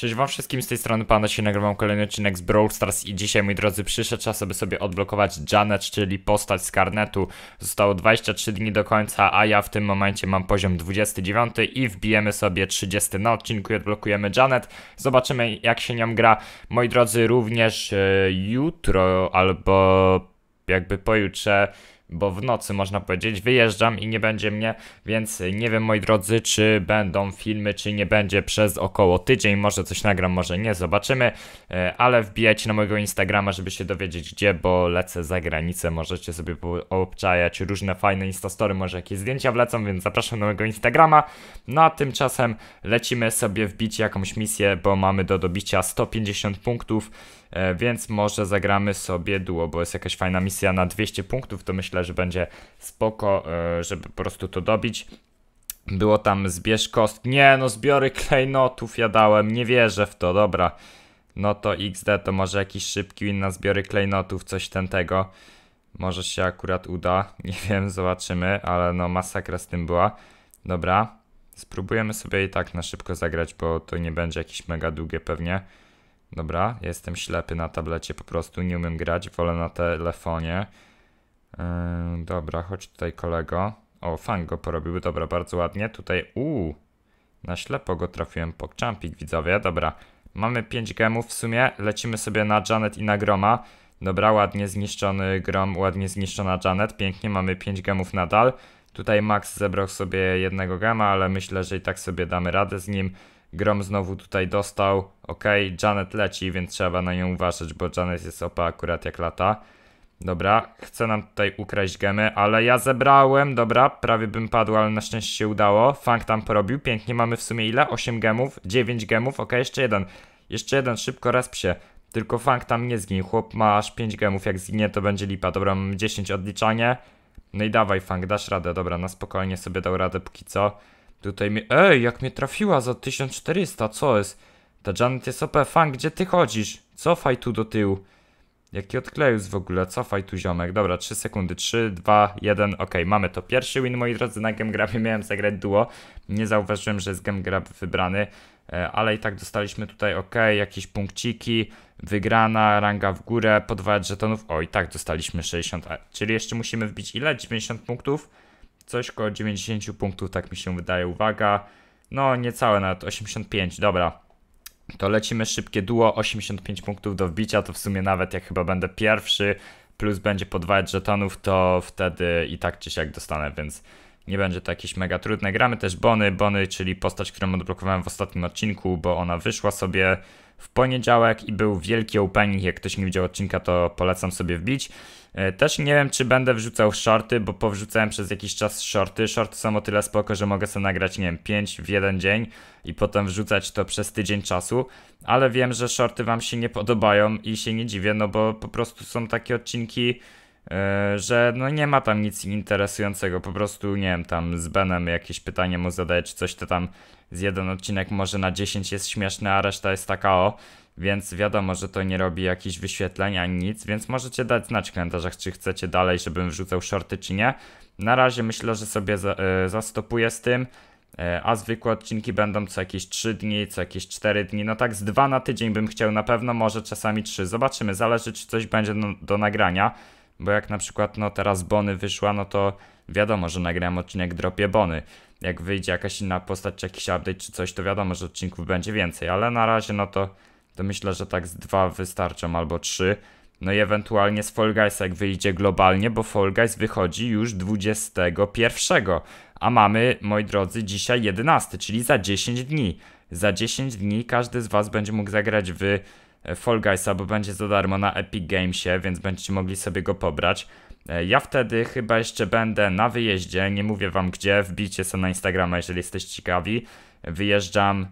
Cześć wam wszystkim, z tej strony Panda, się nagrywam kolejny odcinek z Brawl Stars i dzisiaj, moi drodzy, przyszedł czas, aby sobie odblokować Janet, czyli postać z karnetu. Zostało 23 dni do końca, a ja w tym momencie mam poziom 29 i wbijemy sobie 30 na odcinku i odblokujemy Janet. Zobaczymy, jak się nią gra. Moi drodzy, również jutro albo jakby pojutrze, bo w nocy można powiedzieć, wyjeżdżam i nie będzie mnie, więc nie wiem, moi drodzy, czy będą filmy, czy nie będzie przez około tydzień, może coś nagram, może nie, zobaczymy, ale wbijajcie na mojego Instagrama, żeby się dowiedzieć gdzie, bo lecę za granicę, możecie sobie obczajać różne fajne instastory, może jakieś zdjęcia wlecą, więc zapraszam na mojego Instagrama. No a tymczasem lecimy sobie wbić jakąś misję, bo mamy do dobicia 150 punktów, więc może zagramy sobie duo, bo jest jakaś fajna misja na 200 punktów, to myślę, że będzie spoko, żeby po prostu to dobić. Było tam zbierz kostki, nie no, zbiory klejnotów ja dałem, nie wierzę w to, dobra. No to XD, to może jakiś szybki win na zbiory klejnotów, coś tego. Może się akurat uda, nie wiem, zobaczymy, ale no masakra z tym była. Dobra, spróbujemy sobie i tak na szybko zagrać, bo to nie będzie jakieś mega długie pewnie. Dobra, jestem ślepy na tablecie, po prostu nie umiem grać, wolę na telefonie. Dobra, chodź tutaj kolego. O, fan go porobił, dobra, bardzo ładnie. Tutaj, na ślepo go trafiłem, pokczampik widzowie, dobra. Mamy 5 gemów w sumie, lecimy sobie na Janet i na Groma. Dobra, ładnie zniszczony Grom, ładnie zniszczona Janet, pięknie, mamy 5 gemów nadal. Tutaj Max zebrał sobie jednego gema, ale myślę, że i tak sobie damy radę z nim. Grom znowu tutaj dostał, Janet leci, więc trzeba na nią uważać, bo Janet jest OP akurat jak lata. Dobra, chce nam tutaj ukraść gemy, ale ja zebrałem, dobra, prawie bym padł, ale na szczęście się udało. Fang tam porobił, pięknie, mamy w sumie ile? 8 gemów, 9 gemów, jeszcze jeden, szybko resp się. Tylko Fang tam nie zginie, chłop ma aż 5 gemów, jak zginie to będzie lipa. Dobra, mamy 10 odliczanie. No i dawaj Fang, dasz radę, dobra, na spokojnie sobie dał radę póki co. Tutaj mi... Ej, jak mnie trafiła za 1400, co jest? Ta Janet jest OP. Fang, gdzie ty chodzisz? Cofaj tu do tyłu. Jaki odklejus w ogóle, cofaj tu ziomek. Dobra, 3 sekundy, 3, 2, 1, mamy to. Pierwszy win, moi drodzy, na Game Grabie miałem zagrać duo. Nie zauważyłem, że jest Game Grab wybrany, ale i tak dostaliśmy tutaj jakieś punkciki. Wygrana, ranga w górę, podwajać żetonów. O, i tak dostaliśmy 60, czyli jeszcze musimy wbić ile? 90 punktów? Coś koło 90 punktów, tak mi się wydaje, uwaga. No, niecałe nawet, 85, dobra. To lecimy szybkie duo, 85 punktów do wbicia, to w sumie nawet jak chyba będę pierwszy, plus będzie podwajać żetonów, to wtedy i tak czy siak dostanę, więc nie będzie to jakieś mega trudne. Gramy też Bonnie, czyli postać, którą odblokowałem w ostatnim odcinku, bo ona wyszła sobie w poniedziałek i był wielki opening. Jak ktoś nie widział odcinka, to polecam sobie wbić. Też nie wiem, czy będę wrzucał shorty, bo powrzucałem przez jakiś czas shorty. Shorty są o tyle spoko, że mogę sobie nagrać, nie wiem, 5 w jeden dzień i potem wrzucać to przez tydzień czasu. Ale wiem, że shorty wam się nie podobają i się nie dziwię, no bo po prostu są takie odcinki, że no nie ma tam nic interesującego, po prostu nie wiem, tam z Benem jakieś pytanie mu zadaję czy coś, to tam z jeden odcinek może na 10 jest śmieszny, a reszta jest taka więc wiadomo, że to nie robi jakichś wyświetleń ani nic, więc możecie dać znać w komentarzach, czy chcecie dalej, żebym wrzucał shorty czy nie. Na razie myślę, że sobie zastopuję z tym, a zwykłe odcinki będą co jakieś 3 dni, co jakieś 4 dni, no tak z 2 na tydzień bym chciał na pewno, może czasami 3, zobaczymy, zależy czy coś będzie do nagrania. Bo jak na przykład no teraz Bonnie wyszła, no to wiadomo, że nagrałem odcinek dropie Bonnie. Jak wyjdzie jakaś inna postać, czy jakiś update, czy coś, to wiadomo, że odcinków będzie więcej. Ale na razie no to myślę, że tak z 2 wystarczą albo 3. No i ewentualnie z Fall Guys jak wyjdzie globalnie, bo Fall Guys wychodzi już 21. A mamy, moi drodzy, dzisiaj 11, czyli za 10 dni. Za 10 dni każdy z was będzie mógł zagrać w Fall Guysa, bo będzie za darmo na Epic Gamesie, więc będziecie mogli sobie go pobrać. Ja wtedy chyba jeszcze będę na wyjeździe, nie mówię wam gdzie, wbijcie sobie na Instagrama, jeżeli jesteście ciekawi. Wyjeżdżam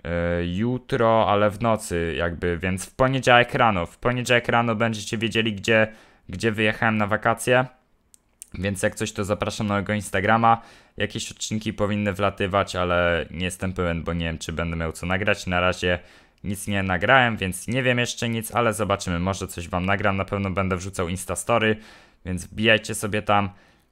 jutro, ale w nocy jakby, więc w poniedziałek rano będziecie wiedzieli gdzie wyjechałem na wakacje. Więc jak coś, to zapraszam na mojego Instagrama. Jakieś odcinki powinny wlatywać, ale nie jestem pewien, bo nie wiem, czy będę miał co nagrać. Na razie nic nie nagrałem, więc nie wiem jeszcze nic, ale zobaczymy. Może coś wam nagram, na pewno będę wrzucał Instastory, więc wbijajcie sobie tam.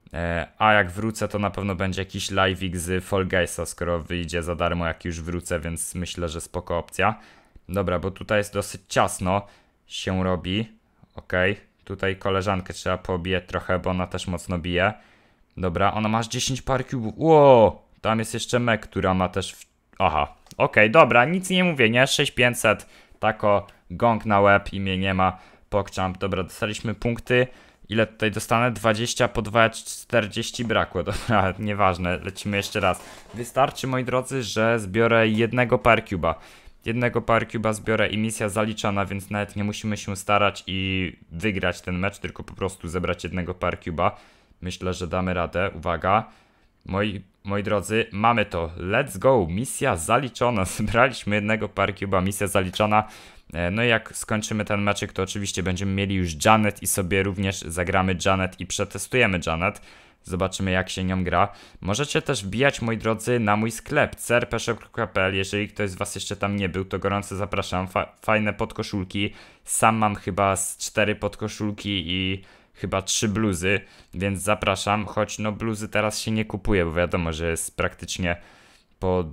A jak wrócę, to na pewno będzie jakiś live'ik z Fall Guysa, skoro wyjdzie za darmo, jak już wrócę, więc myślę, że spoko opcja. Dobra, bo tutaj jest dosyć ciasno się robi. Okej, tutaj koleżankę trzeba pobijać trochę, bo ona też mocno bije. Dobra, ona ma aż 10 par cubów. Wow, tam jest jeszcze Meg, która ma też... Aha, okej, dobra, nic nie mówię, nie? 6500, tako, gong na łeb, imię nie ma, PogChamp. Dobra, dostaliśmy punkty. Ile tutaj dostanę? 20 po 2, 40 brakło. Dobra, nieważne, lecimy jeszcze raz. Wystarczy, moi drodzy, że zbiorę jednego par cuba. Jednego par cuba zbiorę i misja zaliczona, więc nawet nie musimy się starać i wygrać ten mecz, tylko po prostu zebrać jednego par cuba. Myślę, że damy radę. Uwaga. Moi drodzy, mamy to. Let's go. Misja zaliczona. Zebraliśmy jednego par cuba, misja zaliczona. No i jak skończymy ten meczek, to oczywiście będziemy mieli już Janet i sobie również zagramy Janet i przetestujemy Janet. Zobaczymy, jak się nią gra. Możecie też wbijać, moi drodzy, na mój sklep crpshop.pl. Jeżeli ktoś z was jeszcze tam nie był, to gorąco zapraszam. Fajne podkoszulki. Sam mam chyba z 4 podkoszulki i chyba 3 bluzy, więc zapraszam. Choć no bluzy teraz się nie kupuje, bo wiadomo, że jest praktycznie po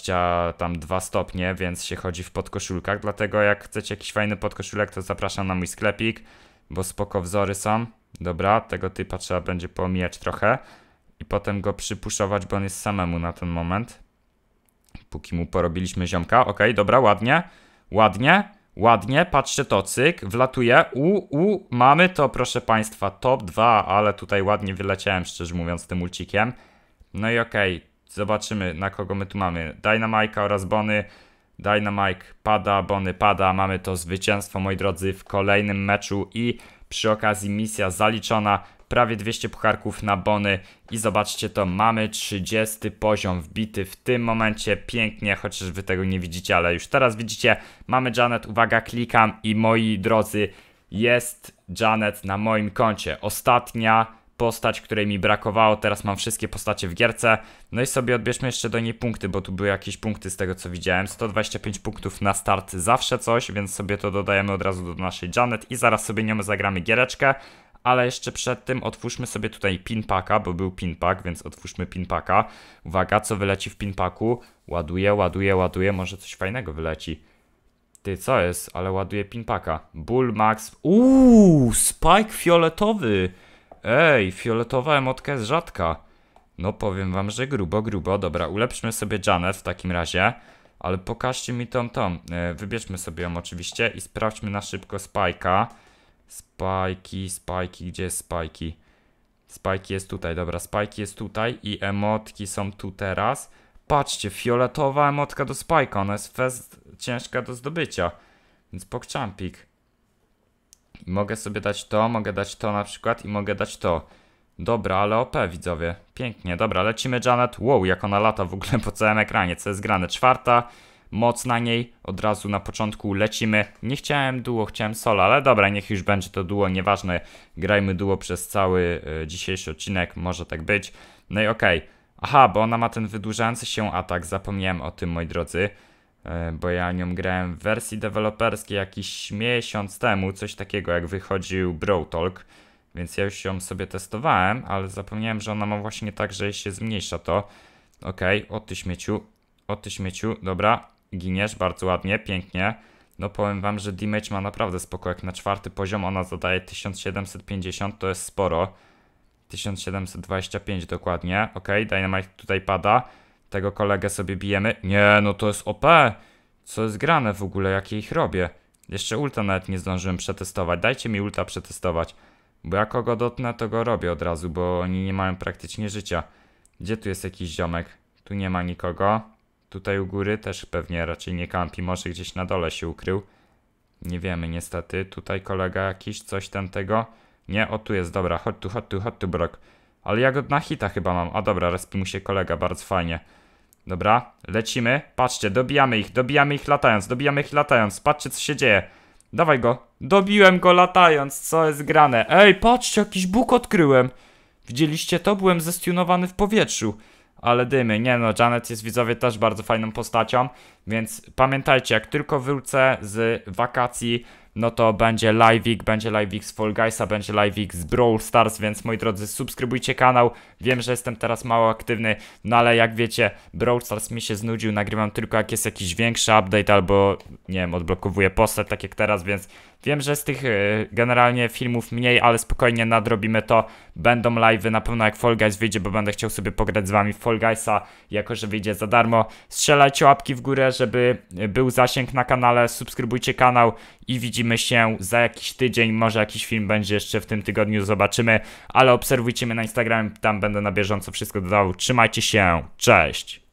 22 stopnie, więc się chodzi w podkoszulkach. Dlatego jak chcecie jakiś fajny podkoszulek, to zapraszam na mój sklepik, bo spoko wzory są. Dobra, tego typa trzeba będzie pomijać trochę i potem go przypuszować, bo on jest samemu na ten moment. Póki mu porobiliśmy ziomka. Okej, dobra, ładnie. Ładnie, ładnie. Patrzcie to, cyk, wlatuje. Mamy to, proszę państwa, top 2, ale tutaj ładnie wyleciałem, szczerze mówiąc, tym ulcikiem. No i okej, zobaczymy, na kogo my tu mamy. Dynamike'a oraz Bony. Dynamike pada, Bony pada. Mamy to zwycięstwo, moi drodzy, w kolejnym meczu i przy okazji misja zaliczona, prawie 200 pucharków na Bony i zobaczcie to, mamy 30 poziom wbity w tym momencie, pięknie, chociaż wy tego nie widzicie, ale już teraz widzicie, mamy Janet, uwaga, klikam i moi drodzy, jest Janet na moim koncie, ostatnia postać, której mi brakowało, teraz mam wszystkie postacie w gierce, no i sobie odbierzmy jeszcze do niej punkty, bo tu były jakieś punkty z tego co widziałem, 125 punktów na start, zawsze coś, więc sobie to dodajemy od razu do naszej Janet i zaraz sobie nią zagramy giereczkę, ale jeszcze przed tym otwórzmy sobie tutaj pinpacka, bo był pinpack, więc otwórzmy pinpacka, uwaga, co wyleci w pinpacku, ładuję, może coś fajnego wyleci. Ty, co jest? Ale ładuję pinpacka. Bull Max. Spike fioletowy. Ej, fioletowa emotka jest rzadka. No powiem wam, że grubo. Dobra, ulepszmy sobie Janet w takim razie. Ale pokażcie mi tą. Wybierzmy sobie ją oczywiście i sprawdźmy na szybko Spike'a. Spikey, gdzie jest Spikey? Spikey jest tutaj, dobra, Spikey jest tutaj i emotki są tu teraz. Patrzcie, fioletowa emotka do Spike'a, ona jest fest ciężka do zdobycia. Więc PogChampik. I mogę sobie dać to, mogę dać to na przykład i mogę dać to. Dobra, ale OP widzowie. Pięknie, dobra, lecimy Janet. Wow, jak ona lata w ogóle po całym ekranie, co jest grane. 4. Moc na niej, od razu na początku lecimy. Nie chciałem duo, chciałem solo, ale dobra, niech już będzie to duo, nieważne. Grajmy duo przez cały dzisiejszy odcinek, może tak być. No i okej. Aha, bo ona ma ten wydłużający się atak, zapomniałem o tym, moi drodzy. Bo ja nią grałem w wersji deweloperskiej jakiś miesiąc temu, coś takiego jak wychodził Brawl Talk. Więc ja już ją sobie testowałem, ale zapomniałem, że ona ma właśnie tak, że się zmniejsza to. Okej, o ty śmieciu, dobra, giniesz, bardzo ładnie, pięknie. No powiem wam, że damage ma naprawdę spoko, jak na 4. poziom ona zadaje 1750, to jest sporo. 1725 dokładnie, okej, Dynamite tutaj pada. Tego kolegę sobie bijemy. Nie, no to jest OP. Co jest grane w ogóle, jak ja ich robię? Jeszcze ulta nawet nie zdążyłem przetestować. Dajcie mi ulta przetestować. Bo jak kogo dotnę, to go robię od razu, bo oni nie mają praktycznie życia. Gdzie tu jest jakiś ziomek? Tu nie ma nikogo. Tutaj u góry też pewnie raczej nie kampi. Może gdzieś na dole się ukrył. Nie wiemy niestety. Tutaj kolega jakiś, coś tamtego. Nie, o tu jest, dobra. Chodź tu, Brock. Ale ja go na hita chyba mam. A dobra, respi mu się kolega, bardzo fajnie. Dobra, lecimy. Patrzcie, dobijamy ich latając. Patrzcie, co się dzieje. Dawaj go. Dobiłem go latając. Co jest grane? Ej, patrzcie, jakiś bóg odkryłem. Widzieliście to? Byłem zestunowany w powietrzu. Ale dymy. Nie no, Janet jest, widzowie, też bardzo fajną postacią. Więc pamiętajcie, jak tylko wrócę z wakacji, no to będzie live'ik z Fall Guysa, będzie live'ik z Brawl Stars, więc moi drodzy, subskrybujcie kanał. Wiem, że jestem teraz mało aktywny, no ale jak wiecie, Brawl Stars mi się znudził, nagrywam tylko jak jest jakiś większy update albo, nie wiem, odblokowuję postać, tak jak teraz, więc wiem, że z tych generalnie filmów mniej, ale spokojnie nadrobimy to. Będą live'y na pewno jak Fall Guys wyjdzie, bo będę chciał sobie pograć z wami w Fall Guysa, jako że wyjdzie za darmo. Strzelajcie łapki w górę, żeby był zasięg na kanale, subskrybujcie kanał i widzimy się za jakiś tydzień. Może jakiś film będzie jeszcze w tym tygodniu, zobaczymy, ale obserwujcie mnie na Instagramie, tam będę na bieżąco wszystko dodawał. Trzymajcie się, cześć!